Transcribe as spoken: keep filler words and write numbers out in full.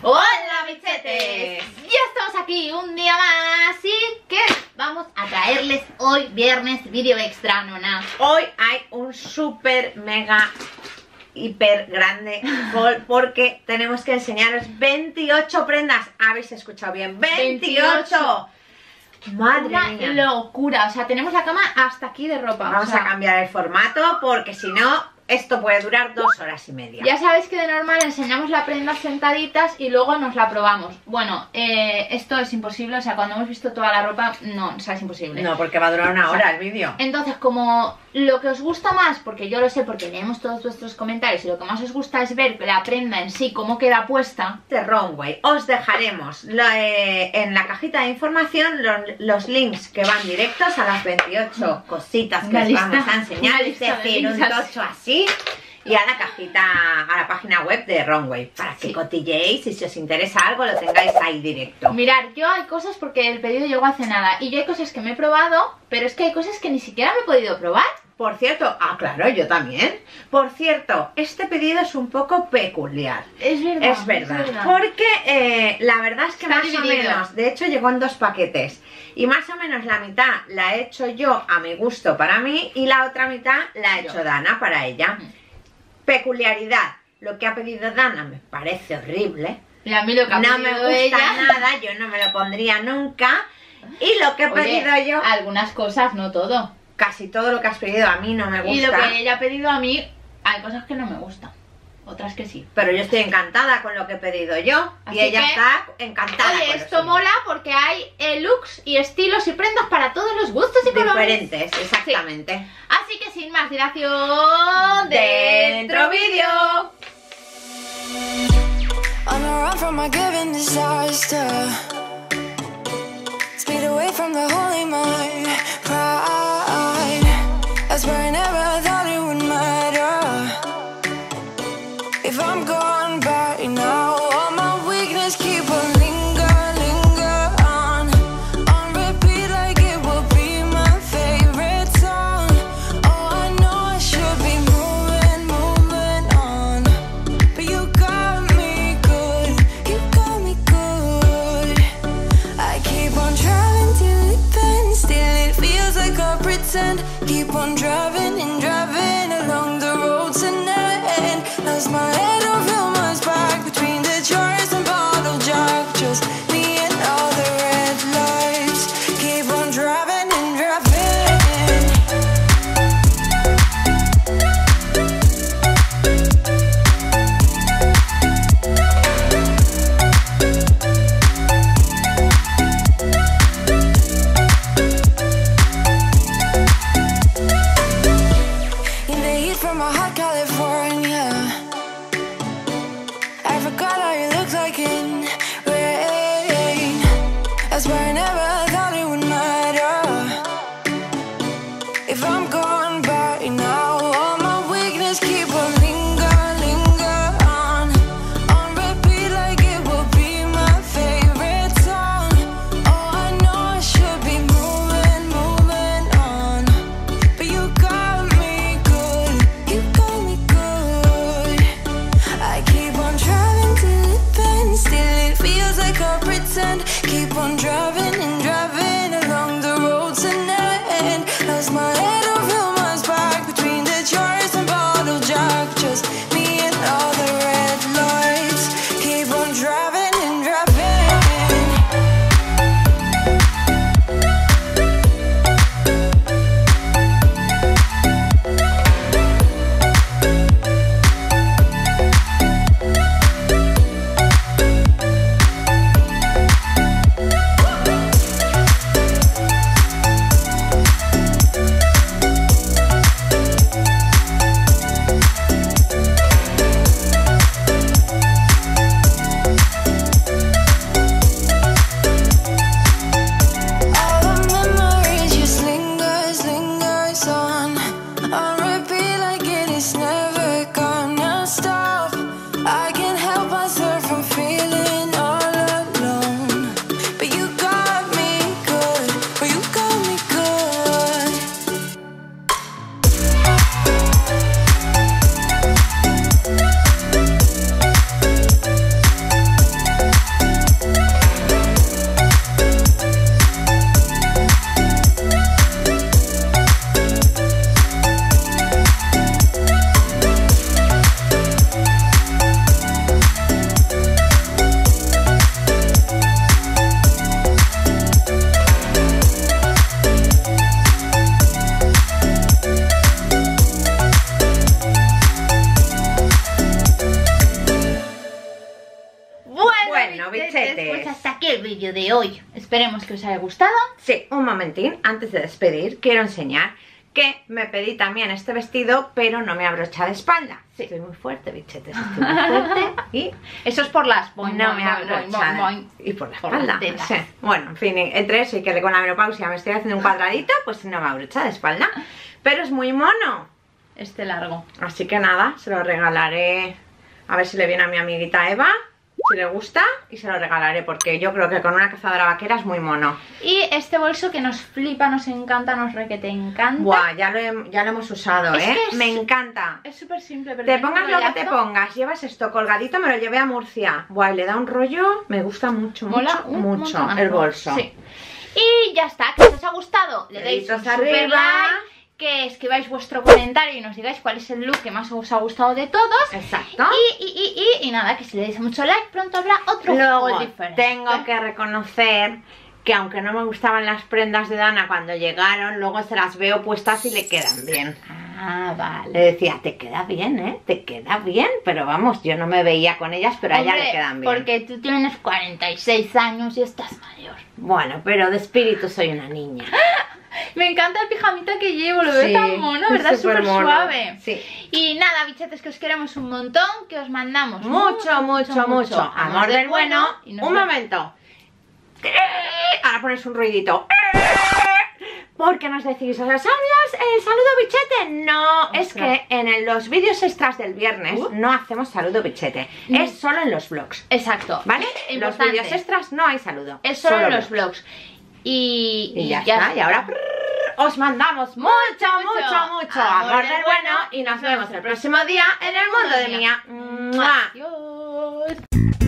Hola bichetes, ya estamos aquí un día más y que vamos a traerles hoy viernes vídeo extra, nona. Hoy hay un súper mega hiper grande haul porque tenemos que enseñaros veintiocho prendas. ¿Habéis escuchado bien? ¡veintiocho! Madre Una mía, locura, o sea, tenemos la cama hasta aquí de ropa. vamos o sea, a cambiar el formato porque si no esto puede durar dos horas y media. Ya sabéis que de normal enseñamos la prenda sentaditas y luego nos la probamos. Bueno, eh, esto es imposible, o sea, cuando hemos visto toda la ropa, no, o sea, es imposible. No, porque va a durar una O sea, hora el vídeo. Entonces, como lo que os gusta más, porque yo lo sé porque leemos todos vuestros comentarios y lo que más os gusta es ver la prenda en sí, cómo queda puesta. De Runway, os dejaremos la, eh, en la cajita de información los, los links que van directos a las veintiocho cositas que Una os lista, vamos a enseñar, una es lista de decir, un links así. tocho así, y a la cajita, a la página web de Runway, para que Sí. cotilleéis y si os interesa algo lo tengáis ahí directo. Mirad, yo hay cosas porque el pedido llegó hace nada y yo hay cosas que me he probado, pero es que hay cosas que ni siquiera me he podido probar. Por cierto, ah claro, yo también. Por cierto, este pedido es un poco peculiar. Es verdad. Es verdad, porque eh, la verdad es que Está más dividido. o menos, de hecho llegó en dos paquetes y más o menos la mitad la he hecho yo a mi gusto para mí y la otra mitad la ha hecho Yo. Dana para ella. Mm. Peculiaridad, lo que ha pedido Dana me parece horrible, Y a mí lo que ha no me pedido gusta ella... nada, yo no me lo pondría nunca y lo que he Oye, pedido yo, algunas cosas, no todo. casi todo lo que has pedido a mí no me gusta. Y lo que ella ha pedido a mí, hay cosas que no me gustan, otras que sí. Pero yo estoy encantada con lo que he pedido yo Así y ella que, está encantada. Oye, con lo esto suyo. mola porque hay eh, looks y estilos y prendas para todos los gustos y colores. Diferentes, exactamente. Así que sin más dilación, dentro vídeo. On a run from my given disaster, speed away from the holy mind, pride. I swear I never thought it would matter if I'm gone by now. All my weakness keep on linger, linger on, on repeat like it will be my favorite song. Oh, I know I should be moving, moving on, but you got me good, you got me good. I keep on driving till it bends, still it feels like I pretend. Keep on driving and driving along the road tonight. Lost my head over my back between the jars and bottle jack. Just me and all the red lights. Keep on driving and driving. In the heat from a hot California, I forgot how you looked like in rain. I swear I never thought it would matter if I'm gone by now. All my weakness keep on linger, linger on, on repeat like it will be my favorite song. Oh, I know I should be moving, moving on, but you got me good, you got me good. I keep on driving till it bends, still it feels like I pretend. Keep on driving Bueno, bichetes. Pues hasta aquí el vídeo de hoy. Esperemos que os haya gustado. Sí, un momentín, antes de despedir, quiero enseñar que me pedí también este vestido, pero no me abrocha de espalda. Sí. Estoy muy fuerte, bichetes, estoy muy fuerte y eso es por las boing, no boing, me boing, abrocha. boing, boing. Y por la Por espalda. las tetas. Sí. Bueno, en fin, entre eso y que con la menopausia me estoy haciendo un cuadradito, pues no me abrocha de espalda. Pero es muy mono. Este largo. Así que nada, se lo regalaré. A ver si le viene a mi amiguita Eva, si le gusta, y se lo regalaré porque yo creo que con una cazadora vaquera es muy mono. Y este bolso que nos flipa, nos encanta, nos re que te encanta. Buah, ya lo, he- ya lo hemos usado, Es ¿eh? que es- Me encanta. Es súper simple, pero Te tiene un pongas lo que te rollazo. pongas, llevas esto colgadito, me lo llevé a Murcia. Buah, y le da un rollo, me gusta mucho, Mola mucho, un mucho montonazo. el bolso. Sí. Y ya está, que si os ha gustado, le deis un Deditos super arriba. like, que escribáis vuestro comentario y nos digáis cuál es el look que más os ha gustado de todos. Exacto. Y, y, y, y, y nada, que si le deis mucho like, pronto habrá otro Luego haul diferente. tengo que reconocer que aunque no me gustaban las prendas de Dana cuando llegaron, luego se las veo puestas y le quedan bien. Ah, Le vale. decía, te queda bien, ¿eh? Te queda bien, pero vamos, yo no me veía con ellas, pero a ella Hombre, le quedan bien. porque tú tienes cuarenta y seis años y estás mayor. Bueno, pero de espíritu soy una niña. Me encanta el pijamita que llevo, lo veo Sí, tan mono, es ¿verdad? súper Súper mono. suave. Sí. Y nada, bichetes, que os queremos un montón, que os mandamos Mucho, mucho, mucho. Amor del bueno. y nos Un vemos. momento. Ahora pones un ruidito. ¿Por qué nos decís? ¿Os sabías el saludo bichete? No, es Ostras. que en el- los vídeos extras del viernes Uh. no hacemos saludo bichete. Mm. Es solo en los vlogs. Exacto. ¿Vale? Los Importante. vídeos extras no hay saludo. Es solo, en los vlogs. vlogs. Y, Y ya, está. Y ahora os mandamos mucho, mucho, mucho amor del bueno y nos vemos el próximo día en el mundo de Mía. ¡Mua! Adiós.